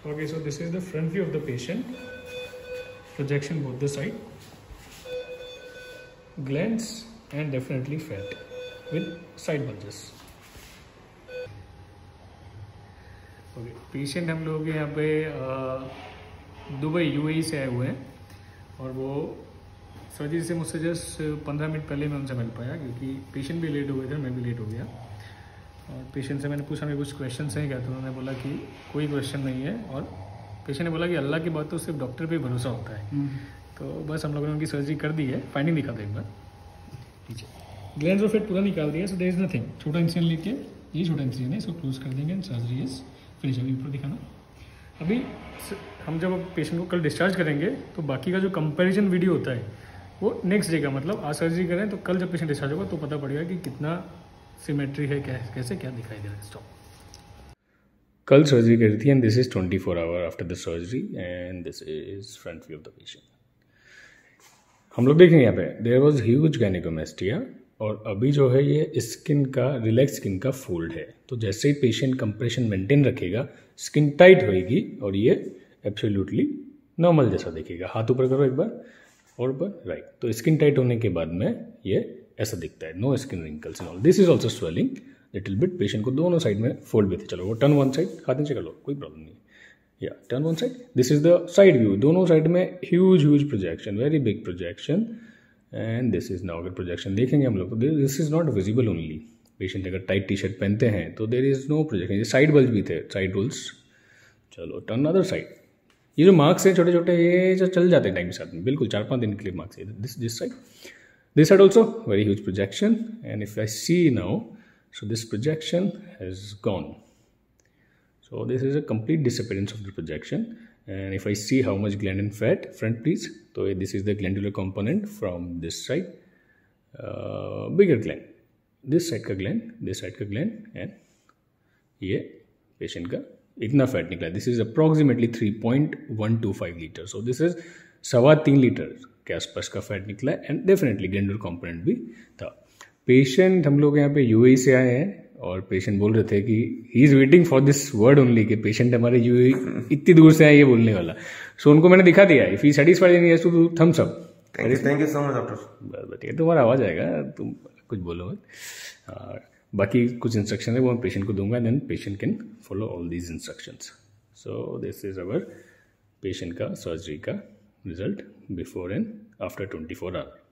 Okay, so this is the front view of the patient. Projection both the side. Glands and definitely fat with side bulges. Okay, patient हम लोग यहाँ पे Dubai UAE से आए हुए हैं और वो सर्जरी से मुझसे जस्ट 15 मिनट पहले मैं उनसे मिल पाया क्योंकि पेशेंट भी लेट हो गए थे, मैं भी लेट हो गया। और पेशेंट से मैंने पूछा मेरे कुछ क्वेश्चन हैं क्या, तो उन्होंने बोला कि कोई क्वेश्चन नहीं है और पेशेंट ने बोला कि अल्लाह की बात तो सिर्फ डॉक्टर पे भरोसा होता है। तो बस हम लोगों ने उनकी सर्जरी कर दी है। फाइंडिंग दिखा दो एक बार। ग्लैंड्स ऑफ फेट पूरा निकाल दिया, सो देयर इज नथिंग। छोटा इंसिजन लेके ये छोटा इंसिजन है, इसको क्लोज कर देंगे एंड सर्जरी इज फिनिश। अभी ऊपर दिखाना। अभी हम जब पेशेंट को कल डिस्चार्ज करेंगे तो बाकी का जो कंपैरिजन वीडियो होता है वो नेक्स्ट डे का, मतलब आज सर्जरी करें तो कल जब पेशेंट डिस्चार्ज होगा तो पता पड़ेगा कि कितना सिमेट्री है, कैसे क्या दिखाई दे रहा है। स्टॉप। कल सर्जरी करी थी and this is 24 hour after the surgery and this is front view of the patient. हम लोग देखेंगे यहाँ पे देयर वाज ह्यूज गायनेकोमेस्टिया और अभी जो है ये स्किन का रिलैक्स स्किन का फोल्ड है। तो जैसे ही पेशेंट कंप्रेशन मेंटेन रखेगा स्किन टाइट होएगी और ये एब्सोल्युटली नॉर्मल जैसा दिखेगा। हाथ ऊपर करो एक बार और ऊपर, राइट। तो स्किन टाइट होने के बाद में ये ऐसा दिखता है, no skin wrinkles and all. This is also swelling little bit. Patient को दोनों साइड में फोल्ड भी थे। चलो वो टर्न वन साइड, हाथ नीचे कर लो, कोई प्रॉब्लम नहीं। या turn one side, this is the side view. दोनों साइड में huge projection, very big projection and this is now. अगर प्रोजेक्शन देखेंगे हम लोग तो this is not visible only. Patient अगर टाइट टी शर्ट पहनते हैं तो देर इज नो प्रोजेक्शन। ये साइड बल्ज भी थे, साइड रोल्स। चलो टर्न अदर साइड। ये जो मार्क्स है छोटे छोटे, ये जो चल जाते हैं टाइम के साथ में, बिल्कुल 4-5 दिन के लिए मार्क्स है। This side also very huge projection and if I see now, so this projection has gone. So this is a complete disappearance of the projection. And if I see how much gland and fat, front please. So this is the glandular component from this side. Bigger gland. This side का gland, this side का gland, and ये patient का इतना fat निकला. This is approximately 3.125 liters. So this is 3.25 litre के आसपास का fat निकला and definitely glandular component भी था. पेशेंट हम लोग यहाँ पे यूएई से आए हैं और पेशेंट बोल रहे थे कि he is waiting for this word only, कि पेशेंट हमारे यूएई इतनी दूर से आए ये बोलने वाला। सो उनको मैंने दिखा दिया, if he satisfied in yes two thumbs up. Thank you so much doctor. बस तुम्हारा आवाज आएगा, तुम कुछ बोलो मत। बाकी कुछ इंस्ट्रक्शन है वो मैं पेशेंट को दूंगा, then patient can follow all these instructions. So this is our patient का सर्जरी का result before and after 24 our.